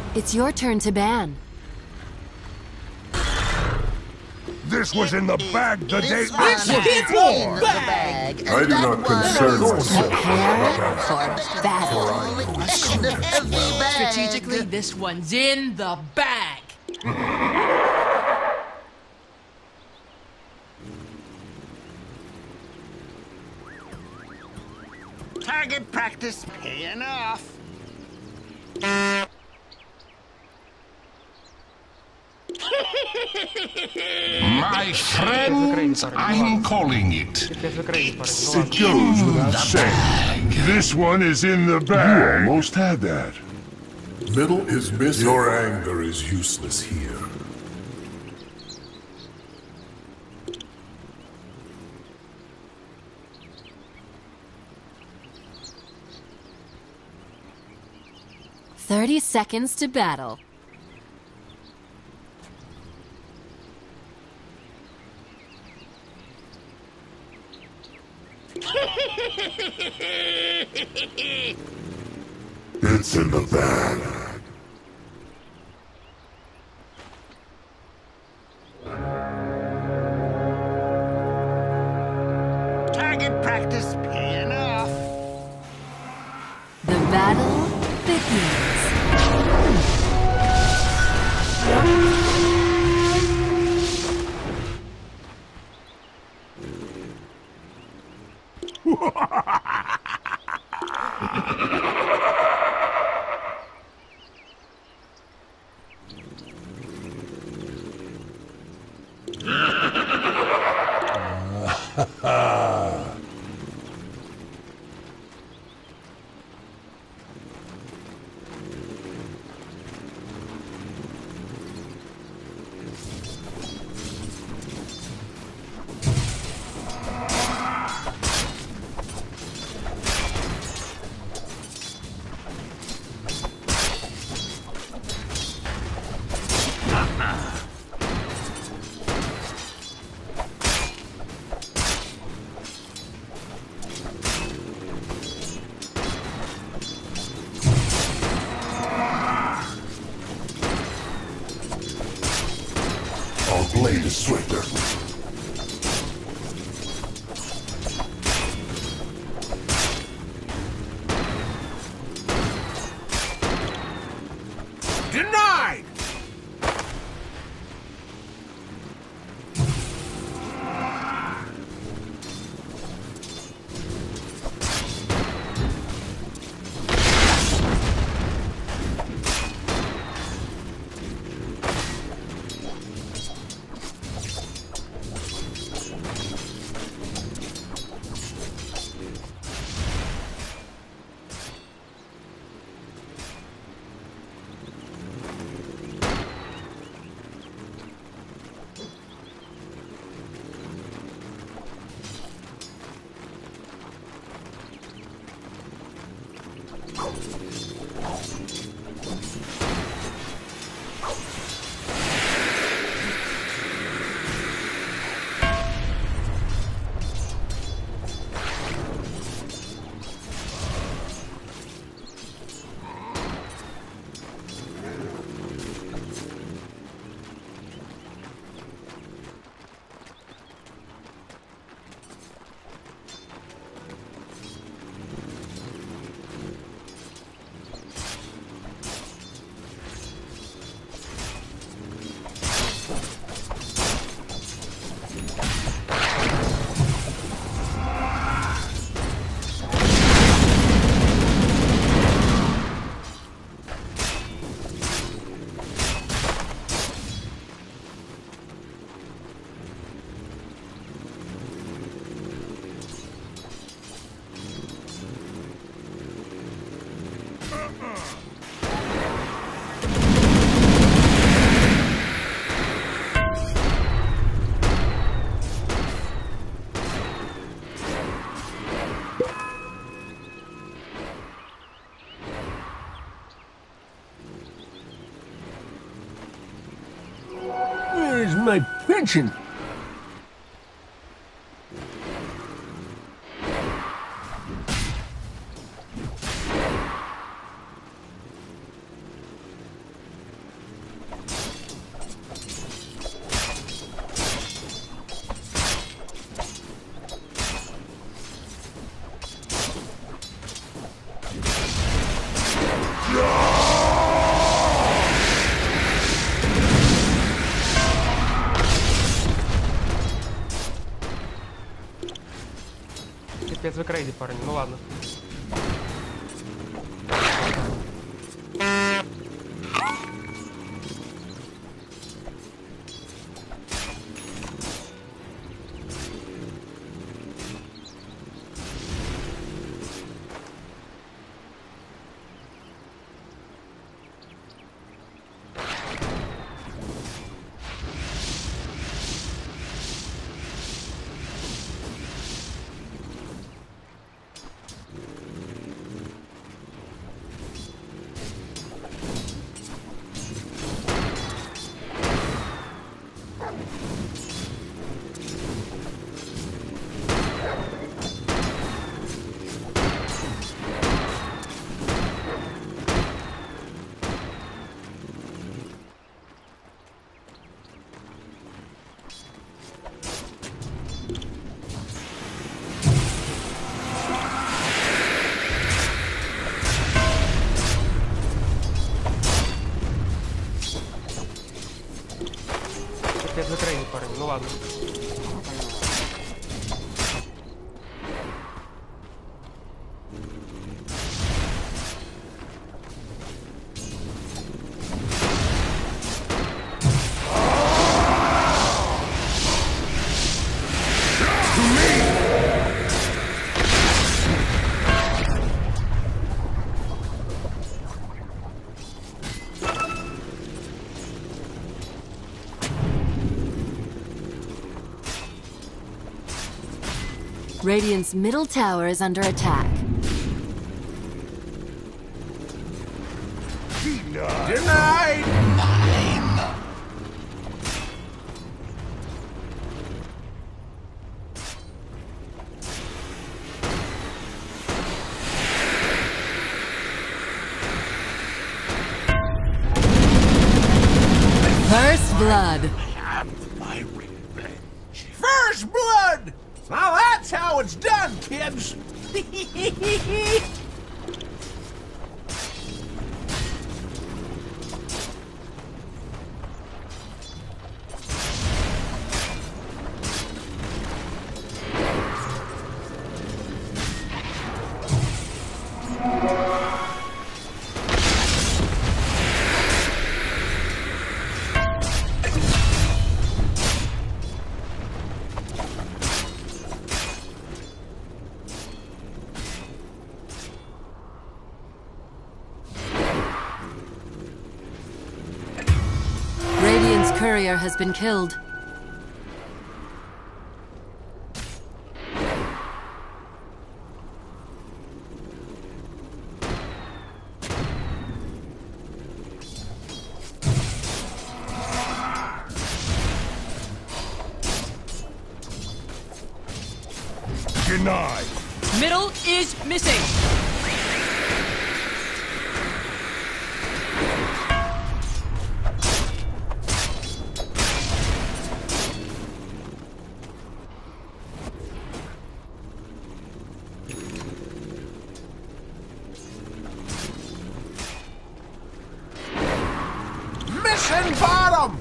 It's your turn to ban. This was in the bag the day This one this was is in the bag. I do not concern myself Prepare with for battle. In the heavy bag. Strategically, this one's in the bag. Target practice paying off. My friends, I'm calling it. It goes without saying. This one is in the bag. You almost had that. Middle is missing. Your anger is useless here. "30 seconds to battle." It's in the bag. Target practice paying off. The battle begins. Our blade is swifter. Denied! Where's my pension? за крейзи, парень, ну ладно. За крейзи, парень, ну ладно. Radiant's middle tower is under attack. Denied! First blood. My revenge. First blood! Now that's how it's done, kids! Radiant's courier has been killed. Denied. Middle is missing. Mission bottom!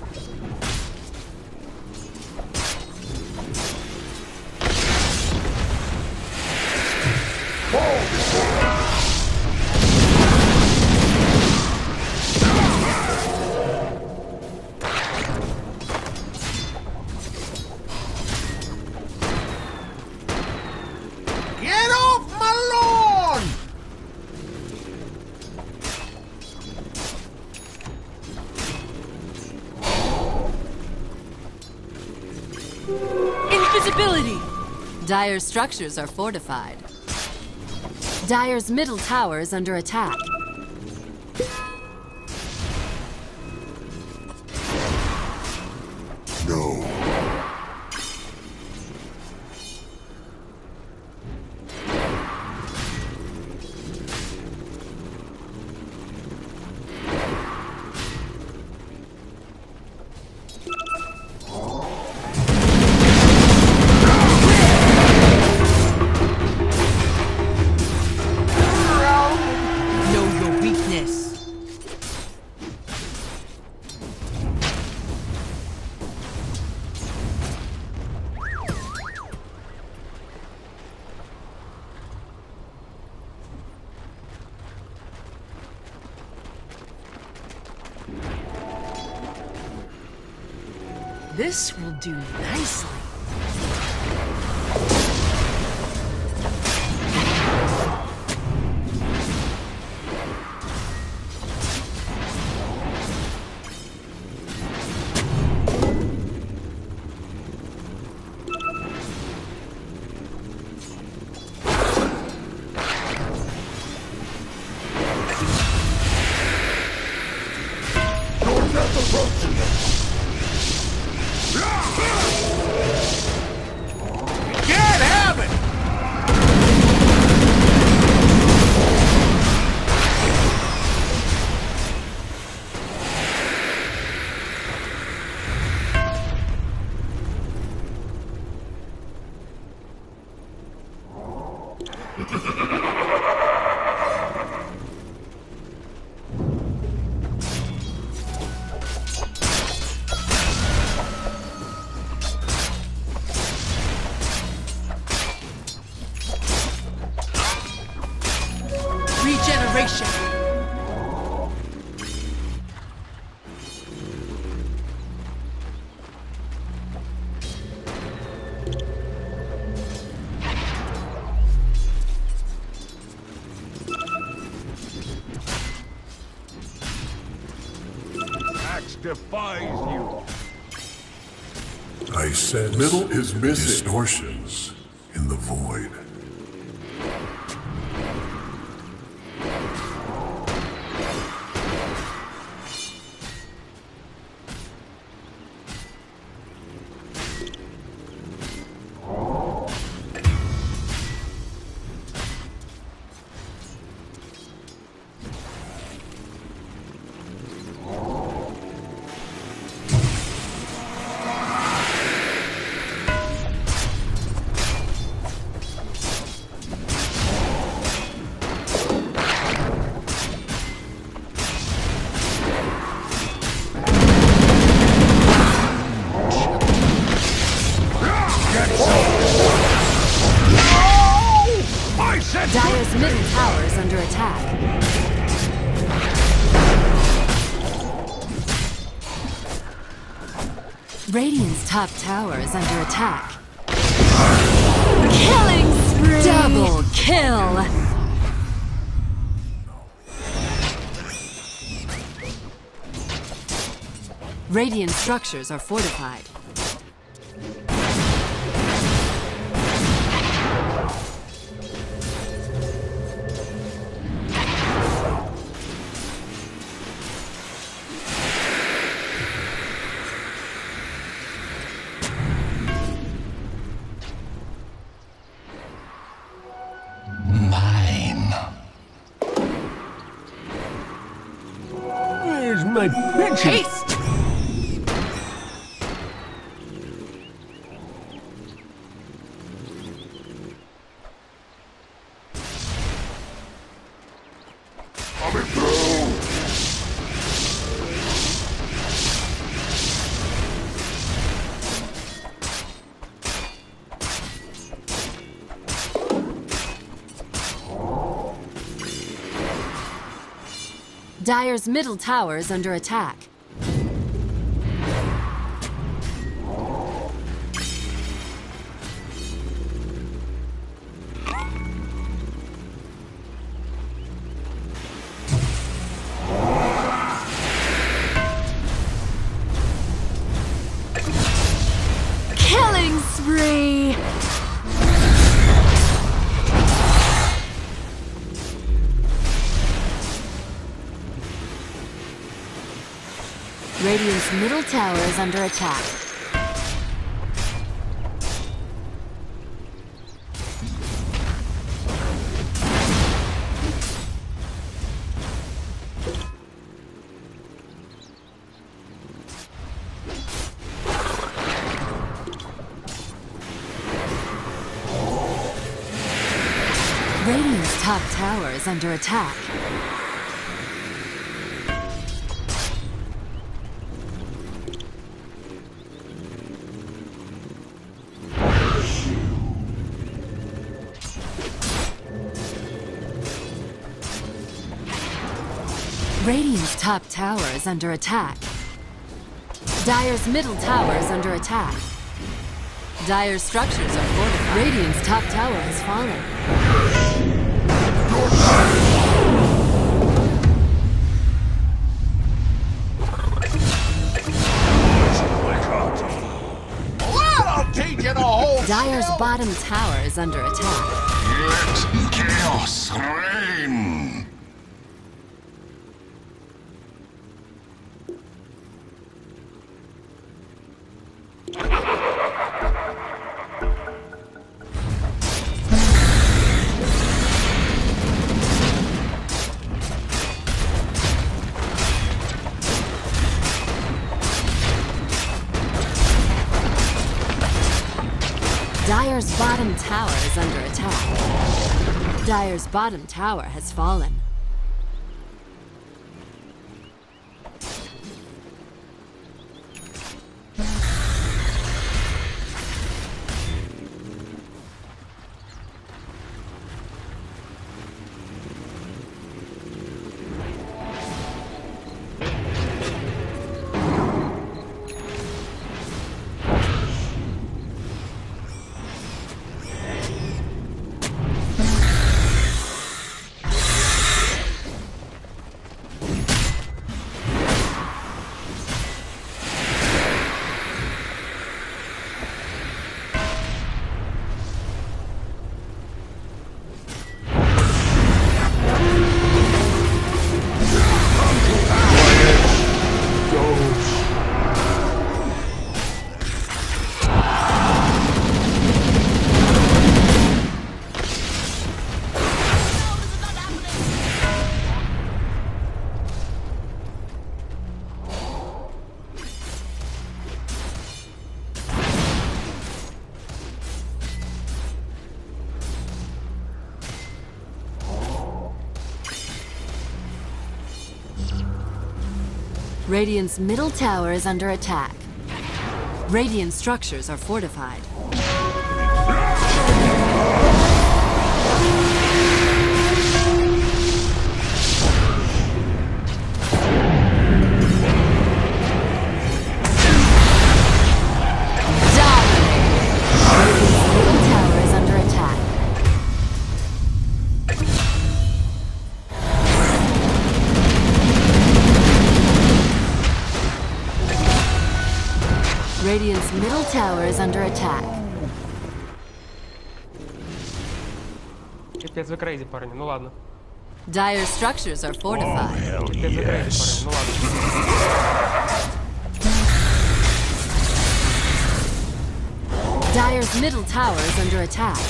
Get off my lawn! Invisibility. Dire's structures are fortified. Dire's middle tower is under attack. No. No This will do nicely. Can't have it! Regeneration. Axe defies you. I sense middle is missing distortions in the void. Dire's middle tower is under attack. Radiant's top tower is under attack. Killing spree! Double kill! Radiant structures are fortified. Mine. Where's my picture? Haste! Coming through! Dire's middle tower is under attack. Killing spree! Radiant's middle tower is under attack. Radiant's top tower is under attack. Radiant's top tower is under attack. Dire's middle tower is under attack. Dire's structures are fortified. Radiant's top tower has fallen. Well, I'll teach you the whole Dire's skill. bottom tower is under attack. Let chaos reign. Dire's bottom tower is under attack. Dire's bottom tower has fallen. Radiant's middle tower is under attack. Radiant structures are fortified. Radiant's middle tower is under attack. Пипец, вы крейзи, парни, ну ладно. Dire's structures are fortified. Пипец, вы крейзи, парни, ну ладно. Dire's middle tower is under attack.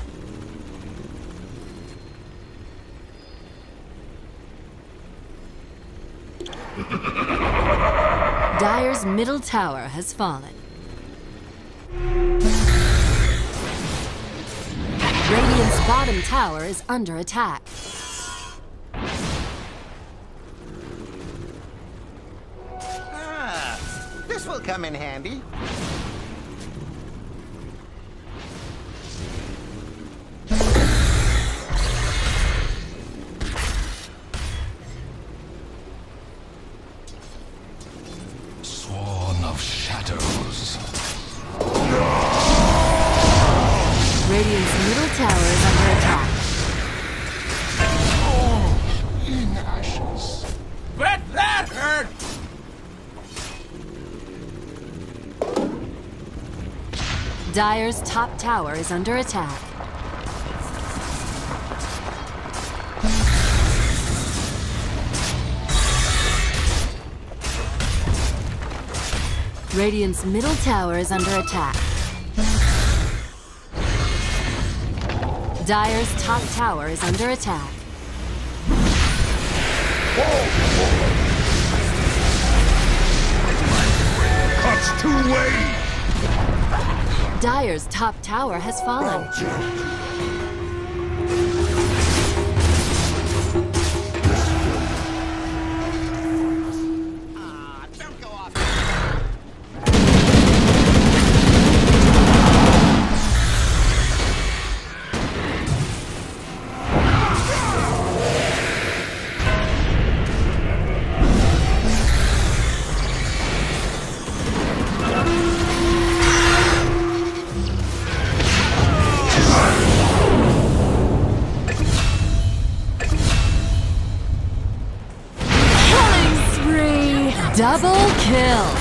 Dire's middle tower has fallen. Radiant's bottom tower is under attack. Ah, this will come in handy. Sworn of shadows. Radiant's middle tower is under attack. All in ashes. Bet that hurt! Dire's top tower is under attack. Radiant's middle tower is under attack. Dire's top tower is under attack. Cuts two-way! Dire's top tower has fallen. Ah, don't go off. Double kill!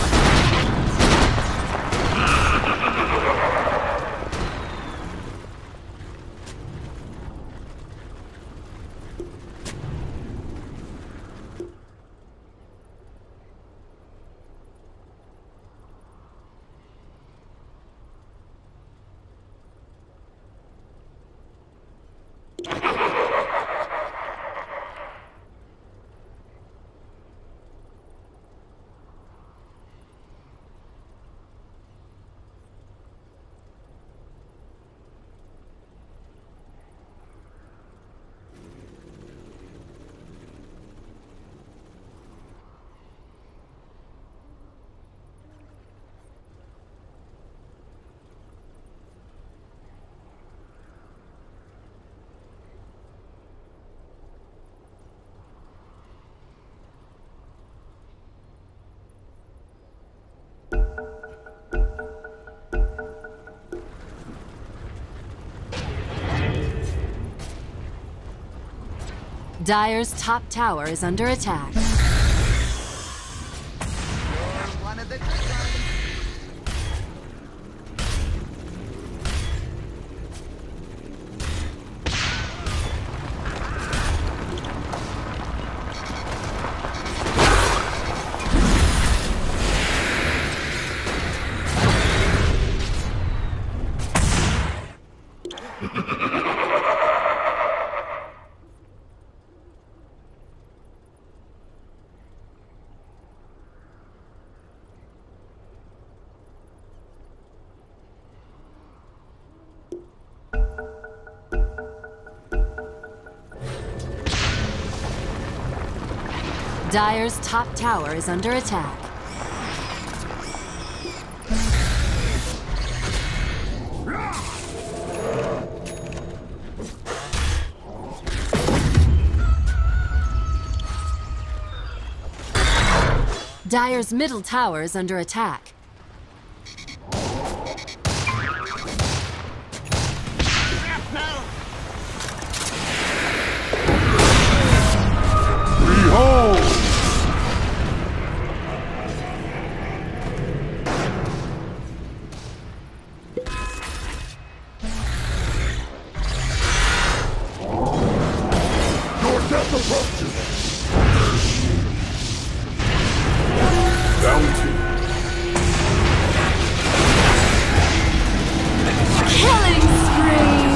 Dire's top tower is under attack. One of the good ones. Dire's top tower is under attack. Dire's middle tower is under attack. Behold! Your death approaches. Bounty. Killing spree!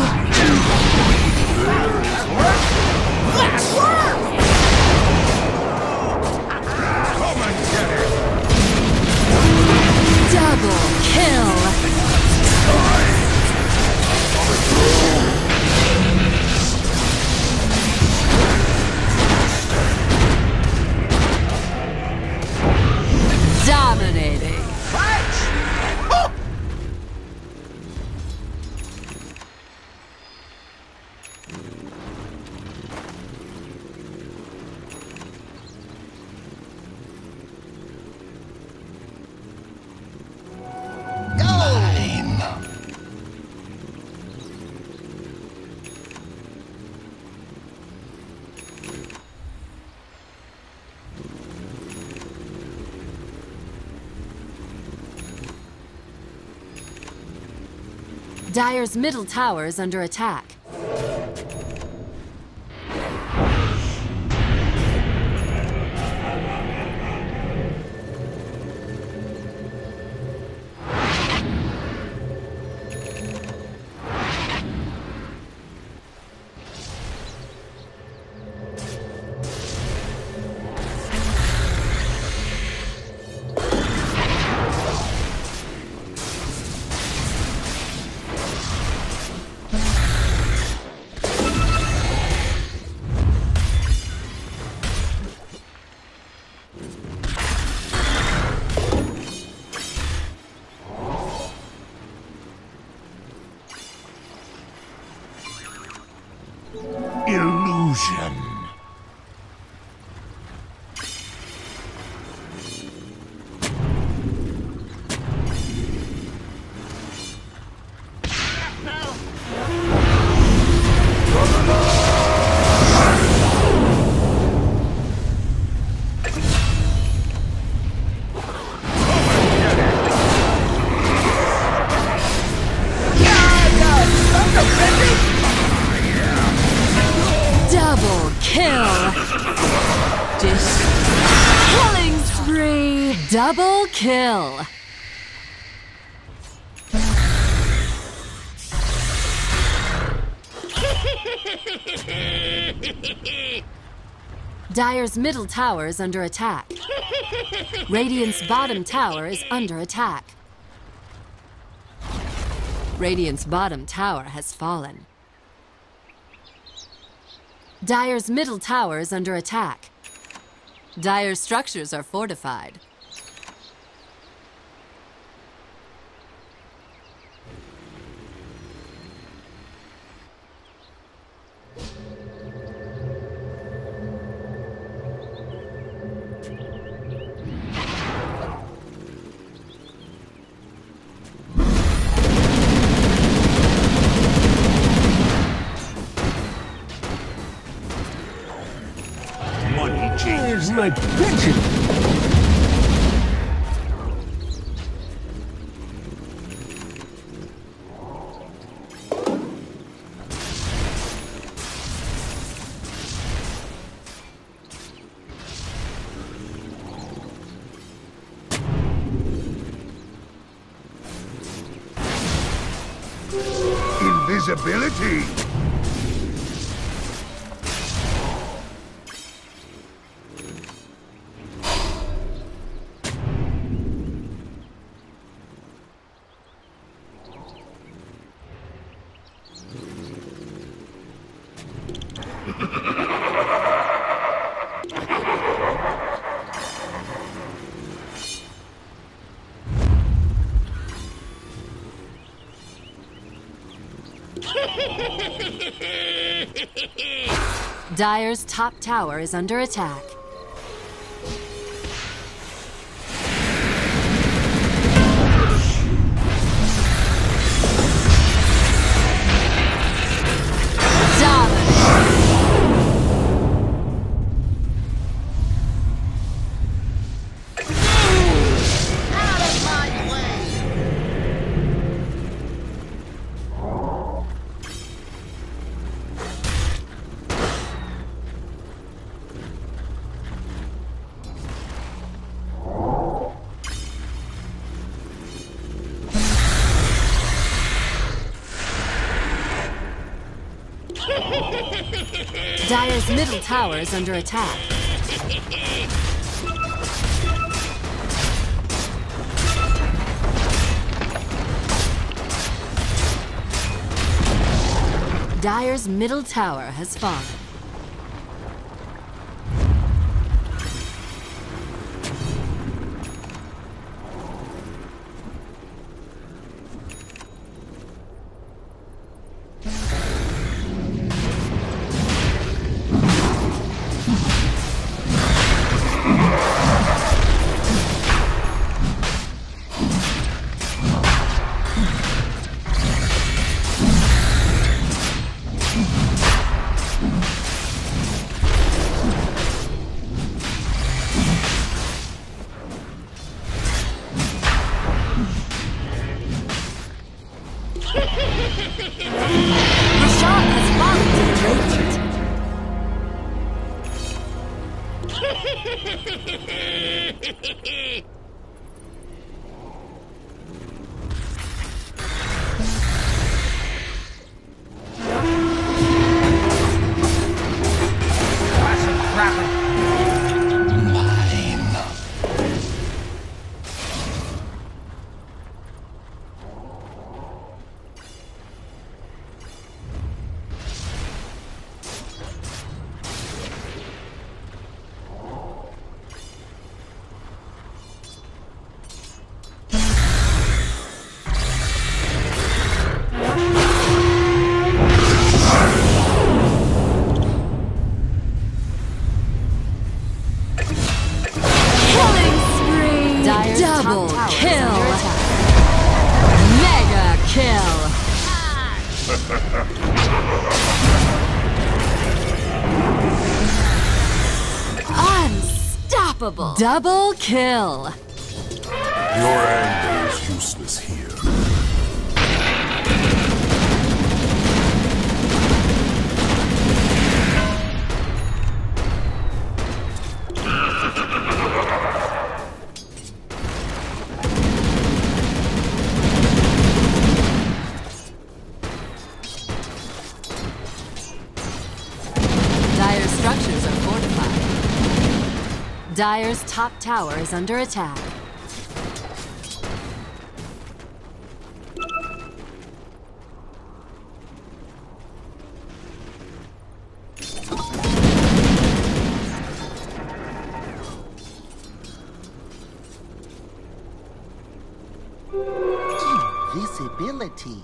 Double kill! Dominating! Dire's middle tower is under attack. Double kill. Dire's middle tower is under attack. Radiant's bottom tower is under attack. Radiant's bottom tower has fallen. Dire's middle tower is under attack. Dire's structures are fortified. Where's my pension? Invisibility! Dire's top tower is under attack. Dire's middle tower is under attack. Dire's middle tower has fallen. Double kill! Mega kill! Unstoppable! Double kill! Your anger is useless here. Dire's top tower is under attack. Invisibility.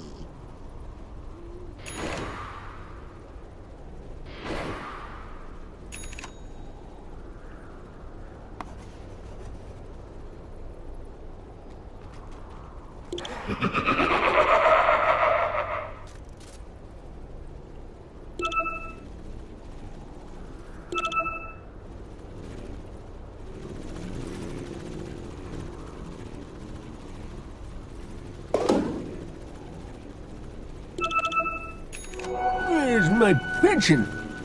Where's my pension?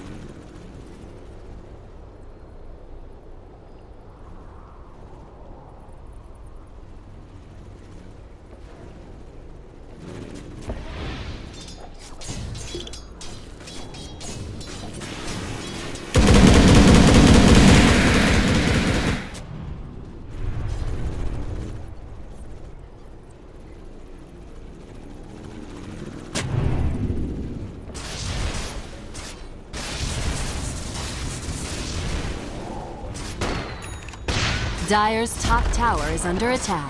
Dire's top tower is under attack.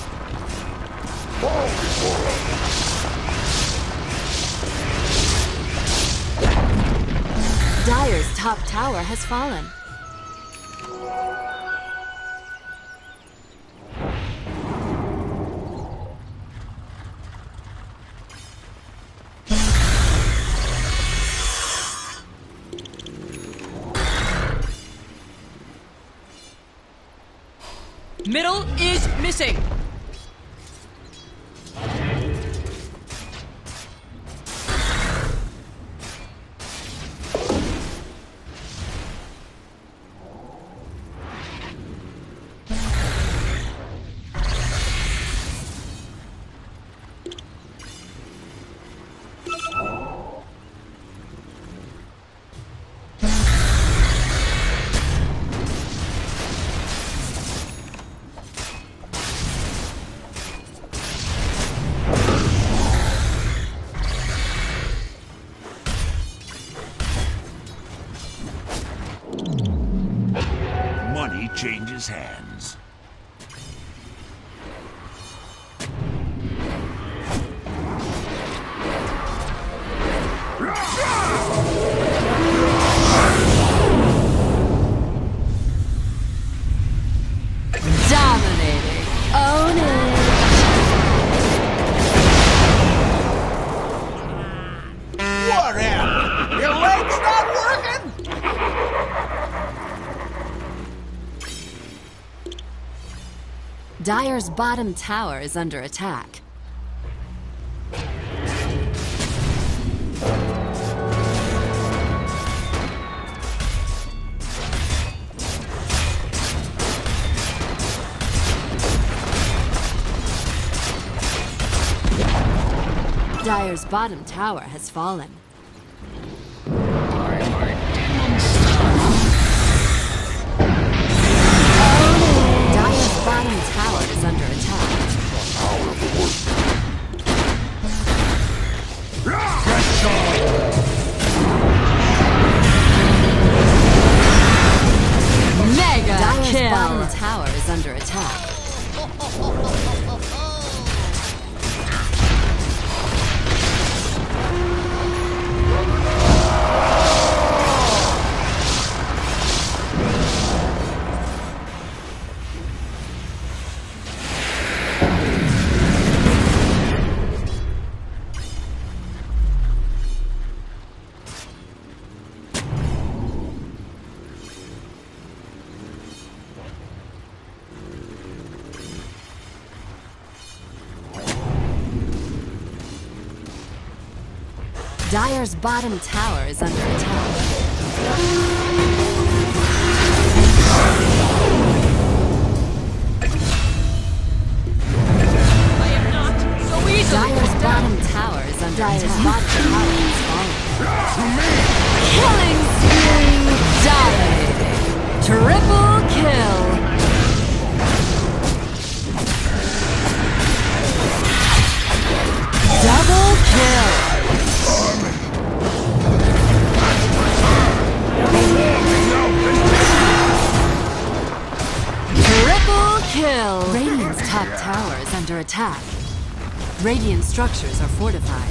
Dire's top tower has fallen. Middle is missing. Money changes hands. Dominating. Own it. Whatever! Your leg's not working? Dire's bottom tower is under attack. Dire's bottom tower has fallen. Dire's bottom tower is under attack. Mega Dire's kill. bottom tower is under attack. Dire's bottom tower is under attack. I am not so easily Dire's put down. bottom tower is under attack. Bottom tower is falling. Killing spree. Dominating. Triple kill. top tower is under attack. Radiant structures are fortified.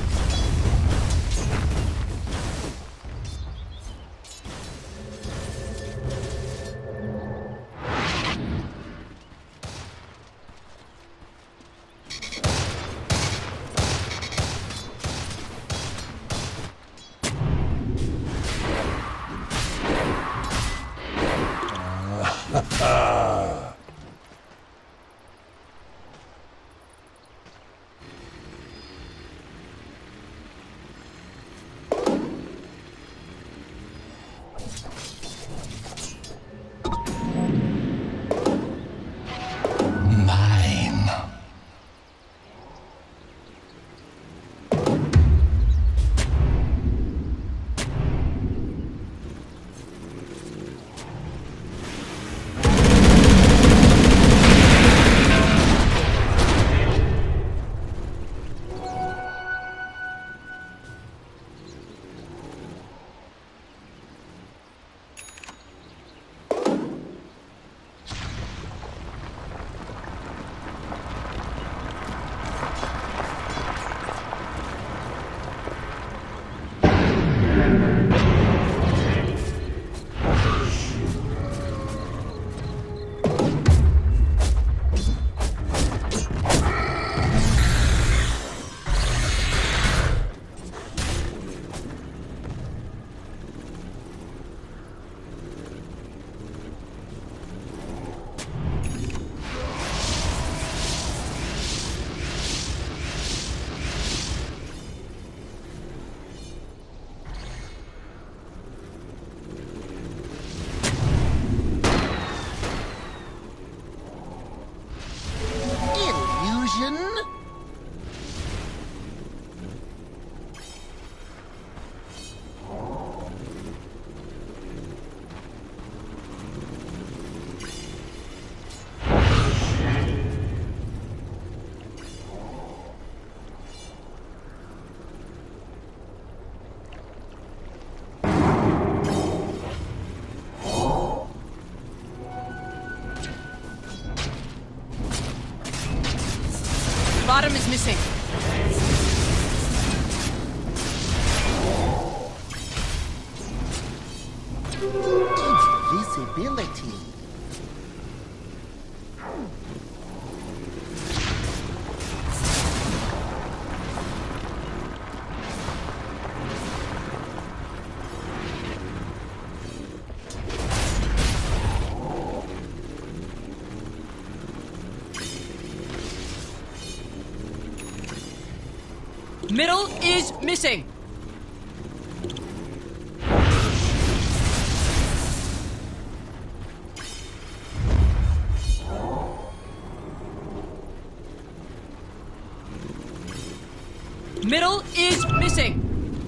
Bottom is missing. Invisibility. Middle is missing. Middle is missing.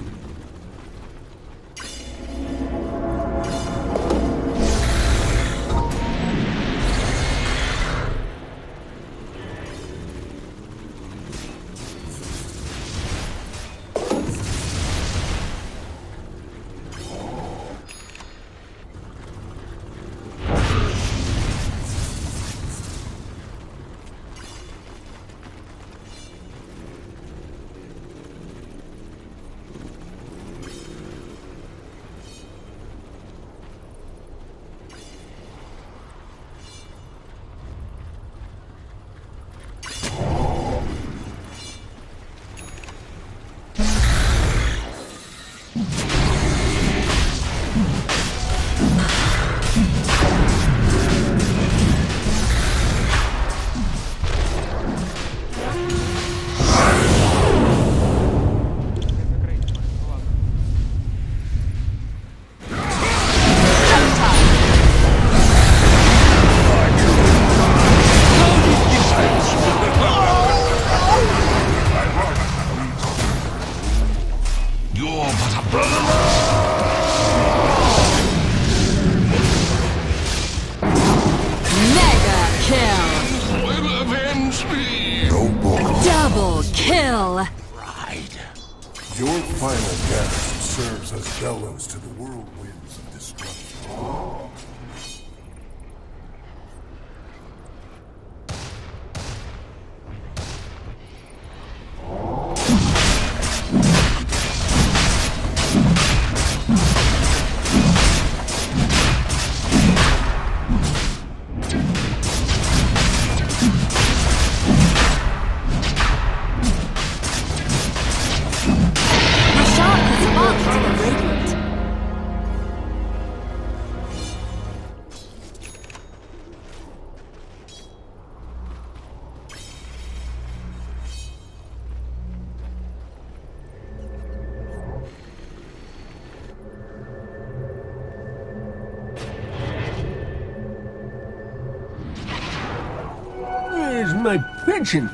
Your final gasp serves as bellows to the whirlwinds of destruction. my pension.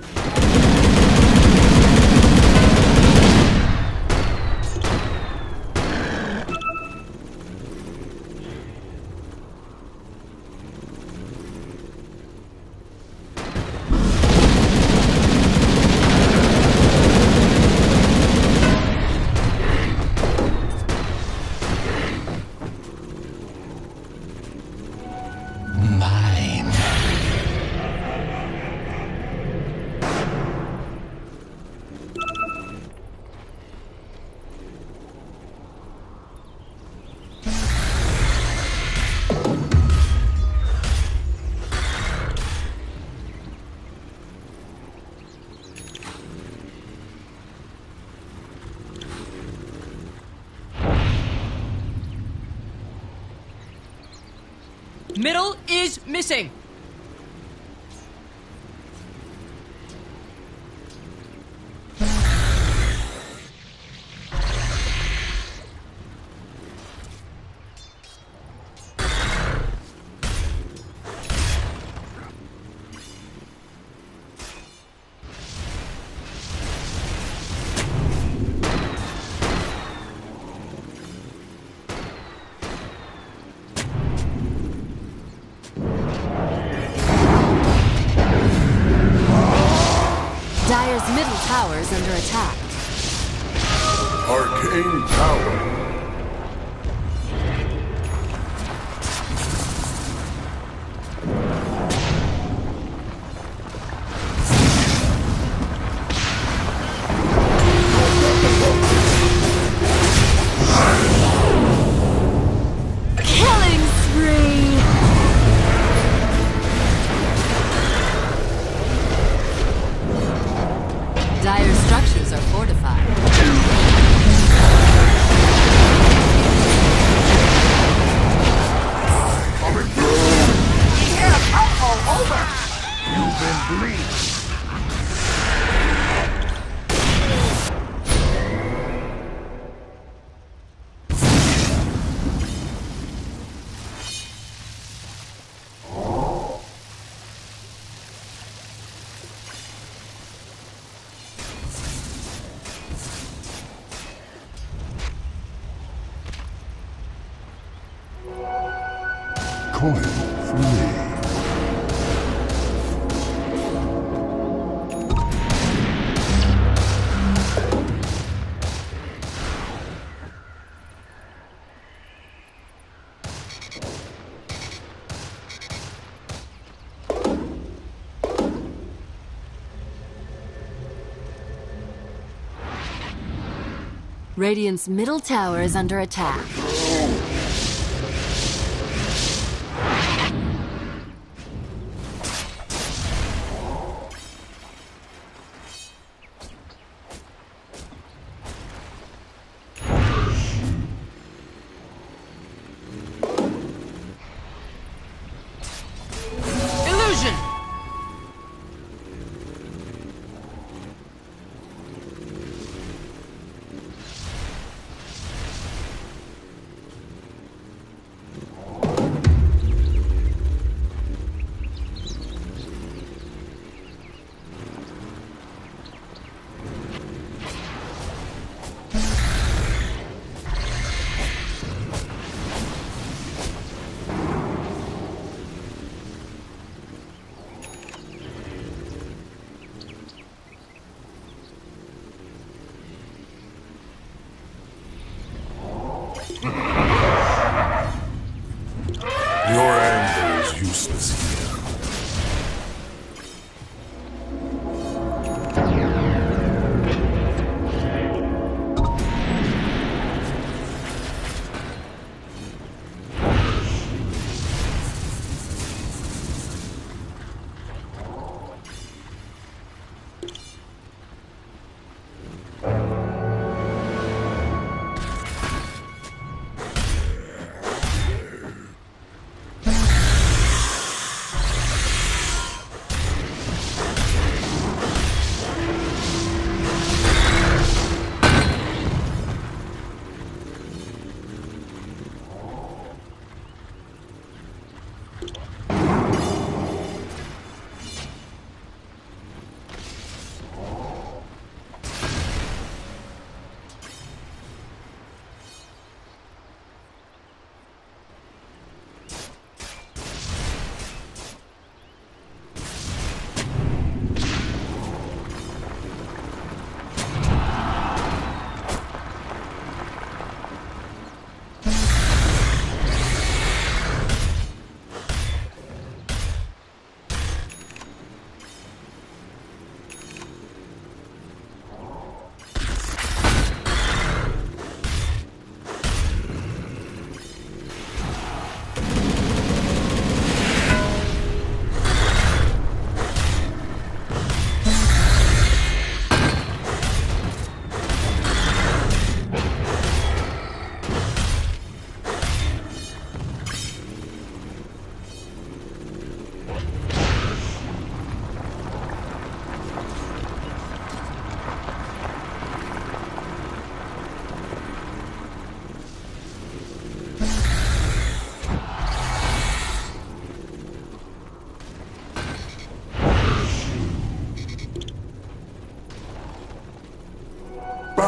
Mine. Middle is missing. Dire's middle tower is under attack. Arcane power. Killing spree! Dire structures are fortified. You've been bleached. Coin for me. Radiant's middle tower is under attack. Illusion. Your anger is useless here.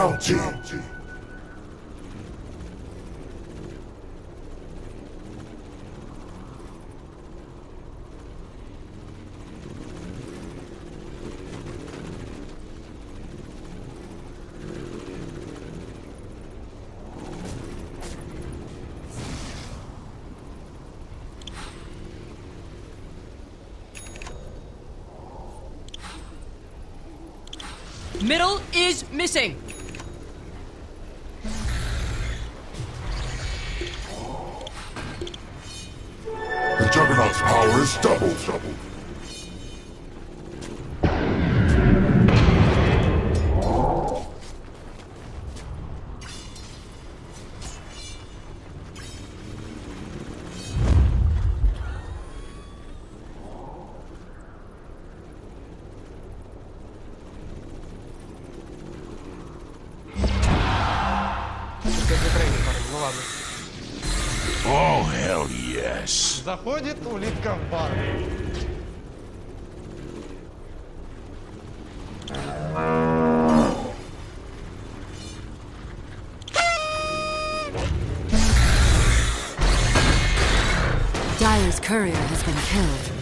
bounty. Middle is missing. The Juggernaut's power is doubled. Ну ладно. Oh, hell yes. Заходит улитка в бар. Dire's courier has been killed.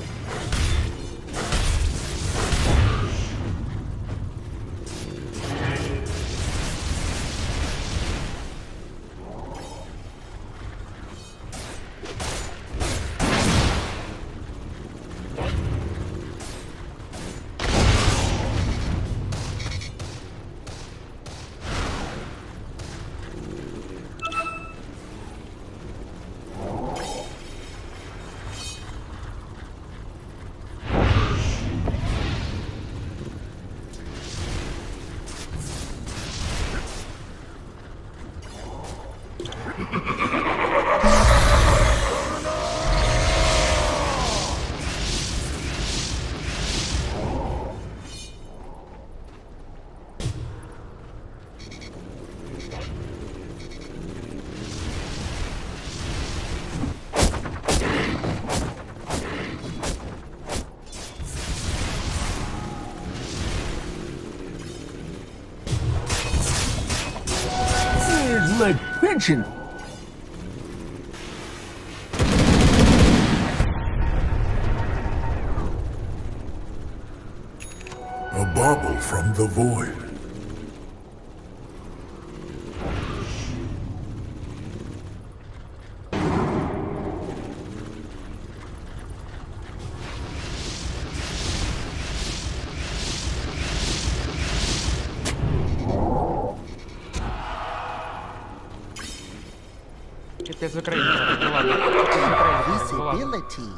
My pension. A bauble from the void. Капец, в Украине. Ну ладно. Ну ладно. Visibility.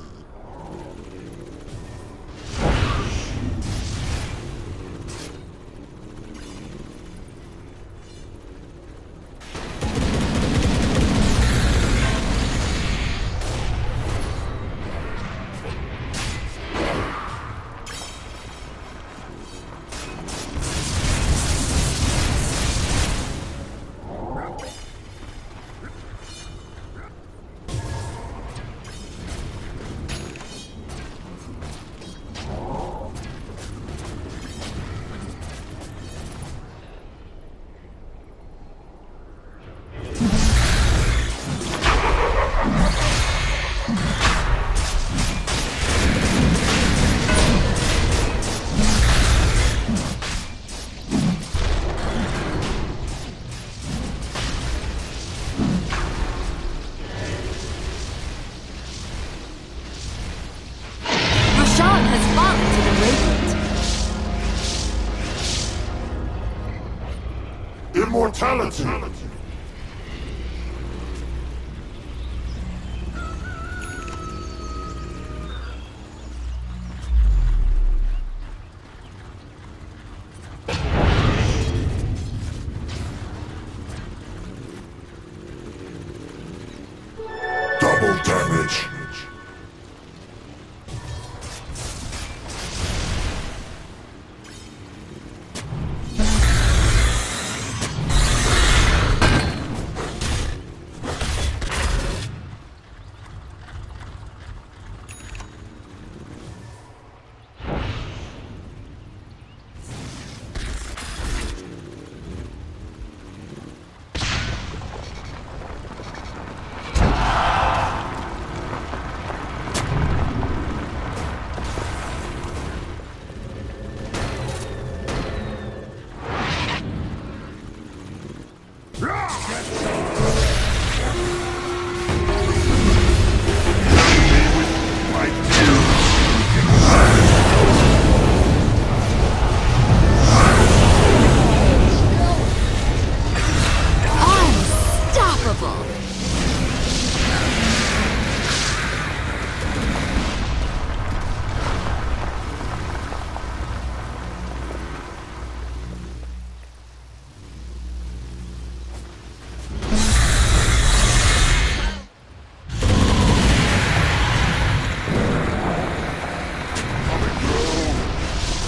Roshan has fallen to the Radiant. Immortality. Double damage.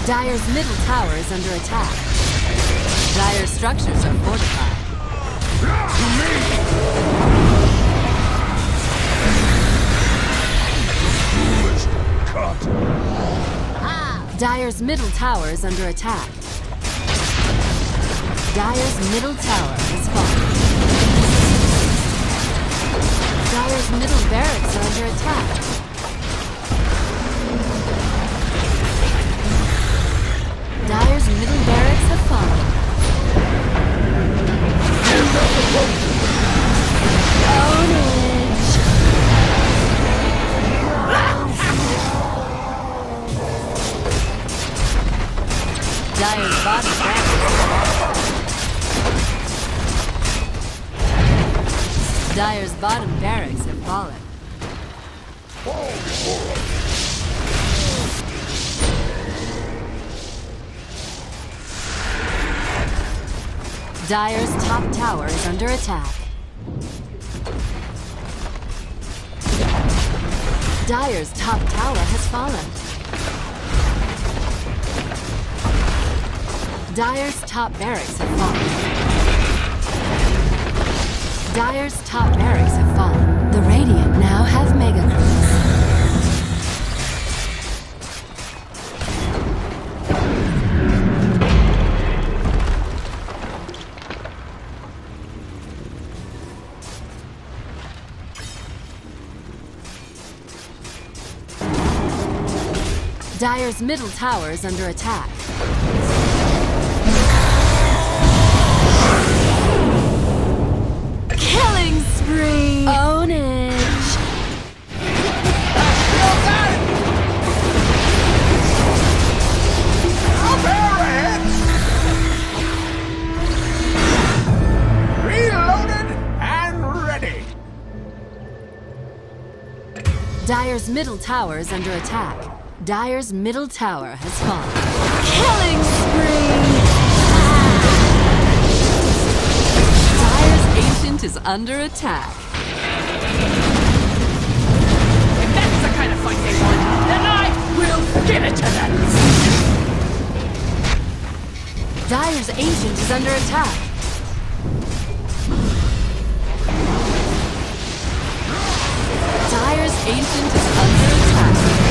Dire's middle tower is under attack. Dire's structures are fortified. Dire's middle tower is under attack. Dire's middle tower has fallen. Dire's middle barracks are under attack. Dire's middle barracks have fallen. Ownage! Dire's bottom barracks. Dire's bottom barracks have fallen. Dire's top tower is under attack. Dire's top tower has fallen. Dire's top barracks have fallen. Dire's top barracks have fallen. The Radiant now have Mega Crews. Dire's middle tower is under attack. Killing spree! Ownage! I'll bear it! Reloaded and ready! Dire's middle tower is under attack. Dire's middle tower has fallen. Killing spree! Dire's Ancient is under attack. If that's the kind of fight they want, then I will give it to them! Dire's Ancient is under attack. Dire's Ancient is under attack.